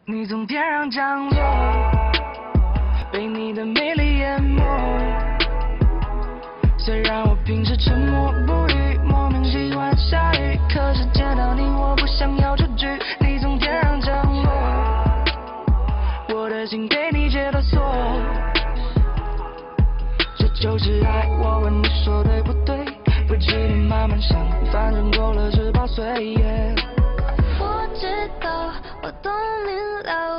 你从天上降落，被你的美丽淹没。虽然我平时沉默不语，莫名喜欢下雨，可是见到你我不想要出去。你从天上降落，我的心被你解了锁。这就是爱，我问你说对不对？不急你慢慢想，反正过了18岁。 我知道，我懂明了。